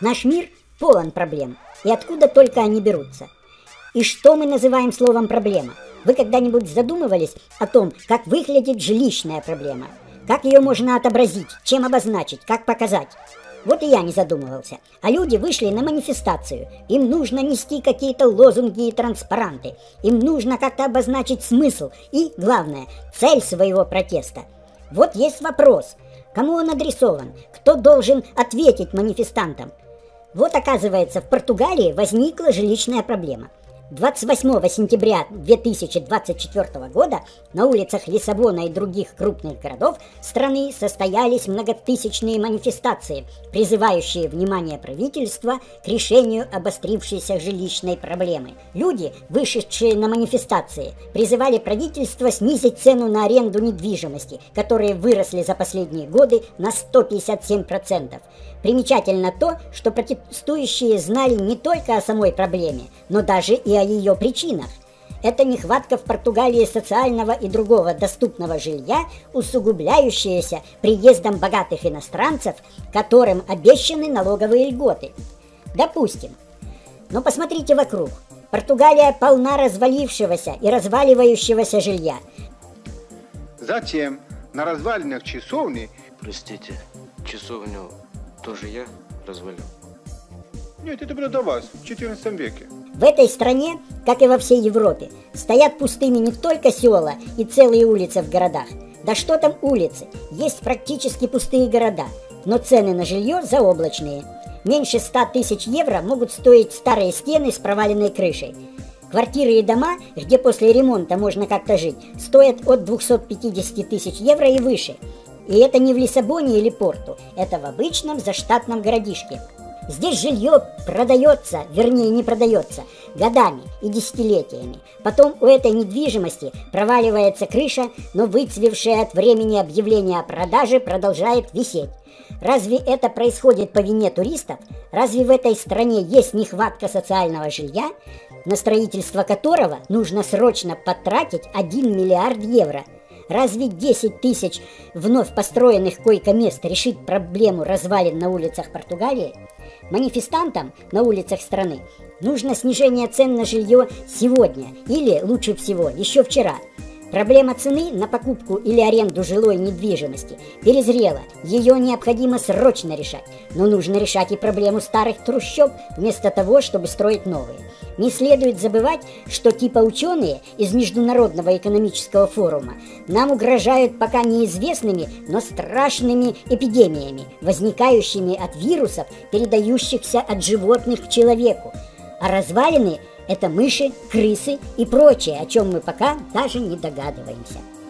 Наш мир полон проблем, и откуда только они берутся. И что мы называем словом «проблема»? Вы когда-нибудь задумывались о том, как выглядит жилищная проблема? Как ее можно отобразить, чем обозначить, как показать? Вот и я не задумывался. А люди вышли на манифестацию. Им нужно нести какие-то лозунги и транспаранты. Им нужно как-то обозначить смысл и, главное, цель своего протеста. Вот есть вопрос. Кому он адресован? Кто должен ответить манифестантам? Вот, оказывается, в Португалии возникла жилищная проблема. 28 сентября 2024 года на улицах Лиссабона и других крупных городов страны состоялись многотысячные манифестации, призывающие внимание правительства к решению обострившейся жилищной проблемы. Люди, вышедшие на манифестации, призывали правительство снизить цену на аренду недвижимости, которые выросли за последние годы на 157%. Примечательно то, что протестующие знали не только о самой проблеме, но даже и о ее причинах. Это нехватка в Португалии социального и другого доступного жилья, усугубляющаяся приездом богатых иностранцев, которым обещаны налоговые льготы. Допустим. Но посмотрите вокруг. Португалия полна развалившегося и разваливающегося жилья. Затем на развалинах часовни... Простите, часовню тоже я развалил? Нет, это было до вас, в 14 веке. В этой стране, как и во всей Европе, стоят пустыми не только села и целые улицы в городах. Да что там улицы, есть практически пустые города, но цены на жилье заоблачные. Меньше 100 тысяч евро могут стоить старые стены с проваленной крышей. Квартиры и дома, где после ремонта можно как-то жить, стоят от 250 тысяч евро и выше. И это не в Лиссабоне или Порту, это в обычном заштатном городишке. Здесь жилье продается, вернее не продается, годами и десятилетиями. Потом у этой недвижимости проваливается крыша, но выцвевшая от времени объявления о продаже продолжает висеть. Разве это происходит по вине туристов? Разве в этой стране есть нехватка социального жилья, на строительство которого нужно срочно потратить 1 миллиард евро? Разве 10 тысяч вновь построенных койко-мест решит проблему развалин на улицах Португалии? Манифестантам на улицах страны нужно снижение цен на жилье сегодня или, лучше всего, еще вчера. Проблема цены на покупку или аренду жилой недвижимости перезрела, ее необходимо срочно решать. Но нужно решать и проблему старых трущоб, вместо того, чтобы строить новые. Не следует забывать, что типа ученые из Международного экономического форума нам угрожают пока неизвестными, но страшными эпидемиями, возникающими от вирусов, передающихся от животных к человеку. А развалины – это мыши, крысы и прочее, о чем мы пока даже не догадываемся.